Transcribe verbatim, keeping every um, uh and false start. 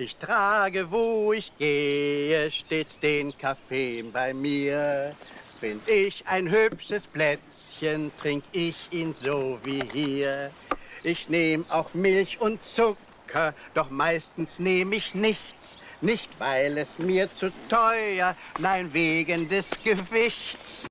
Ich trage, wo ich gehe, stets den Kaffee bei mir. Find ich ein hübsches Plätzchen, trink ich ihn so wie hier. Ich nehm auch Milch und Zucker, doch meistens nehm ich nichts. Nicht, weil es mir zu teuer, nein, wegen des Gewichts.